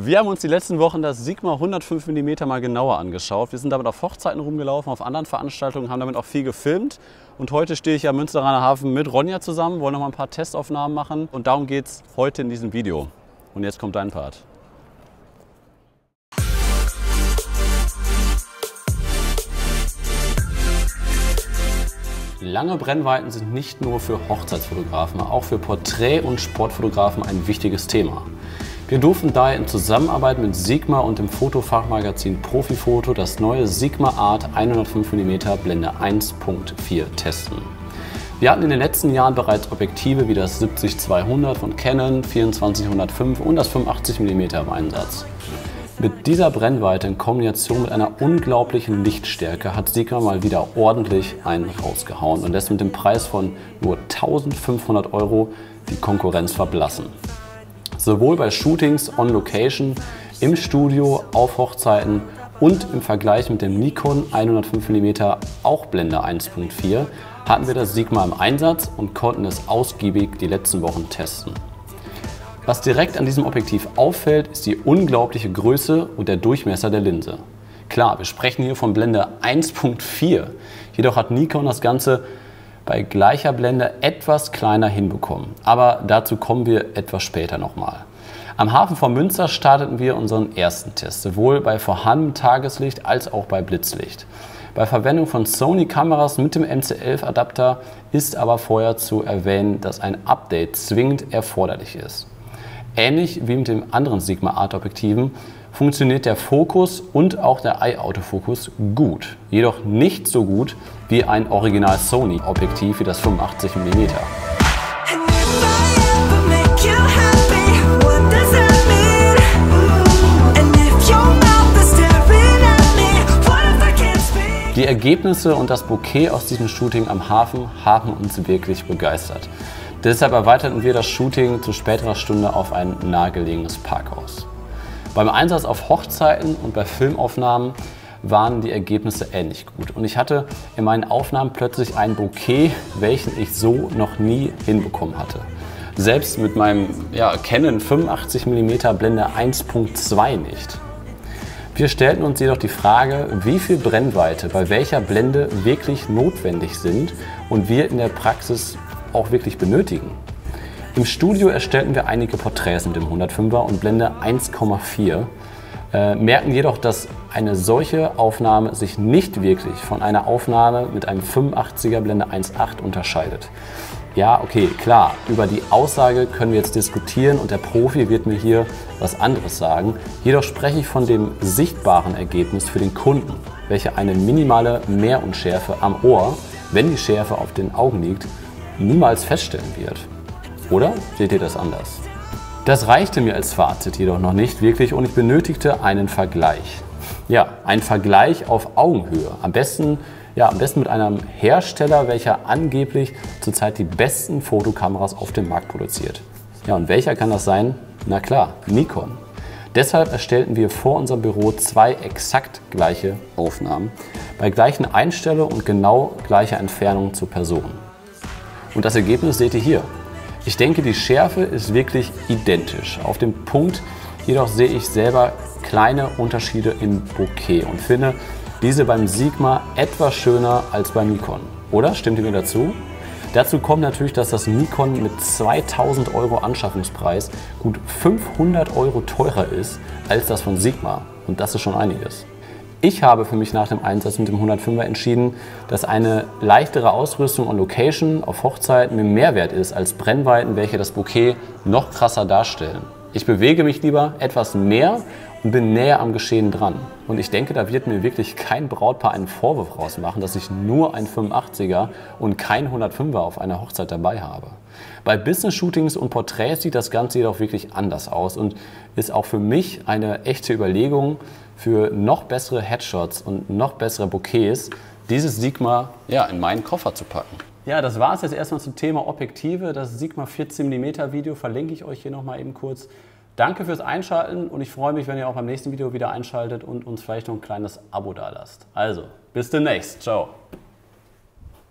Wir haben uns die letzten Wochen das Sigma 105 mm mal genauer angeschaut. Wir sind damit auf Hochzeiten rumgelaufen, auf anderen Veranstaltungen, haben damit auch viel gefilmt. Und heute stehe ich am Münsteraner Hafen mit Ronja zusammen, wollen noch mal ein paar Testaufnahmen machen. Und darum geht es heute in diesem Video. Und jetzt kommt dein Part. Lange Brennweiten sind nicht nur für Hochzeitsfotografen, auch für Porträt- und Sportfotografen ein wichtiges Thema. Wir durften daher in Zusammenarbeit mit Sigma und dem Fotofachmagazin Profifoto das neue Sigma Art 105 mm Blende 1.4 testen. Wir hatten in den letzten Jahren bereits Objektive wie das 70-200 von Canon, 24-105 und das 85 mm im Einsatz. Mit dieser Brennweite in Kombination mit einer unglaublichen Lichtstärke hat Sigma mal wieder ordentlich einen rausgehauen und lässt mit dem Preis von nur 1.500 € die Konkurrenz verblassen. Sowohl bei Shootings on Location, im Studio, auf Hochzeiten und im Vergleich mit dem Nikon 105 mm auch Blende 1.4 hatten wir das Sigma im Einsatz und konnten es ausgiebig die letzten Wochen testen. Was direkt an diesem Objektiv auffällt, ist die unglaubliche Größe und der Durchmesser der Linse. Klar, wir sprechen hier von Blende 1.4, jedoch hat Nikon das Ganze bei gleicher Blende etwas kleiner hinbekommen. Aber dazu kommen wir etwas später nochmal. Am Hafen von Münster starteten wir unseren ersten Test, sowohl bei vorhandenem Tageslicht als auch bei Blitzlicht. Bei Verwendung von Sony-Kameras mit dem MC11-Adapter ist aber vorher zu erwähnen, dass ein Update zwingend erforderlich ist. Ähnlich wie mit den anderen Sigma Art Objektiven funktioniert der Fokus und auch der Eye-Autofokus gut, jedoch nicht so gut wie ein Original Sony Objektiv wie das 85 mm. Die Ergebnisse und das Bouquet aus diesem Shooting am Hafen haben uns wirklich begeistert. Deshalb erweiterten wir das Shooting zu späterer Stunde auf ein nahegelegenes Parkhaus. Beim Einsatz auf Hochzeiten und bei Filmaufnahmen waren die Ergebnisse ähnlich gut. Und ich hatte in meinen Aufnahmen plötzlich ein Bouquet, welchen ich so noch nie hinbekommen hatte. Selbst mit meinem Canon 85 mm Blende 1.2 nicht. Wir stellten uns jedoch die Frage, wie viel Brennweite bei welcher Blende wirklich notwendig sind und wir in der Praxis auch wirklich benötigen. Im Studio erstellten wir einige Porträts mit dem 105er und Blende 1,4, merken jedoch, dass eine solche Aufnahme sich nicht wirklich von einer Aufnahme mit einem 85er Blende 1.8 unterscheidet. Ja, okay, klar, über die Aussage können wir jetzt diskutieren und der Profi wird mir hier was anderes sagen. Jedoch spreche ich von dem sichtbaren Ergebnis für den Kunden, welche eine minimale Mehrunschärfe am Ohr, wenn die Schärfe auf den Augen liegt, niemals feststellen wird. Oder seht ihr das anders? Das reichte mir als Fazit jedoch noch nicht wirklich und ich benötigte einen Vergleich. Ja, einen Vergleich auf Augenhöhe. Am besten mit einem Hersteller, welcher angeblich zurzeit die besten Fotokameras auf dem Markt produziert. Ja, und welcher kann das sein? Na klar, Nikon. Deshalb erstellten wir vor unserem Büro zwei exakt gleiche Aufnahmen, bei gleichen Einstellungen und genau gleicher Entfernung zur Person. Und das Ergebnis seht ihr hier. Ich denke, die Schärfe ist wirklich identisch. Auf dem Punkt jedoch sehe ich selber kleine Unterschiede im Bouquet und finde diese beim Sigma etwas schöner als beim Nikon. Oder? Stimmt ihr mir dazu? Dazu kommt natürlich, dass das Nikon mit 2.000 € Anschaffungspreis gut 500 € teurer ist als das von Sigma. Und das ist schon einiges. Ich habe für mich nach dem Einsatz mit dem 105er entschieden, dass eine leichtere Ausrüstung on Location auf Hochzeiten mir mehr wert ist als Brennweiten, welche das Bouquet noch krasser darstellen. Ich bewege mich lieber etwas mehr und bin näher am Geschehen dran. Und ich denke, da wird mir wirklich kein Brautpaar einen Vorwurf rausmachen, dass ich nur ein 85er und kein 105er auf einer Hochzeit dabei habe. Bei Business-Shootings und Porträts sieht das Ganze jedoch wirklich anders aus und ist auch für mich eine echte Überlegung, für noch bessere Headshots und noch bessere Bouquets dieses Sigma in meinen Koffer zu packen. Ja, das war es jetzt erstmal zum Thema Objektive. Das Sigma 14 mm Video verlinke ich euch hier nochmal eben kurz. Danke fürs Einschalten und ich freue mich, wenn ihr auch beim nächsten Video wieder einschaltet und uns vielleicht noch ein kleines Abo dalasst. Also, bis demnächst. Ciao.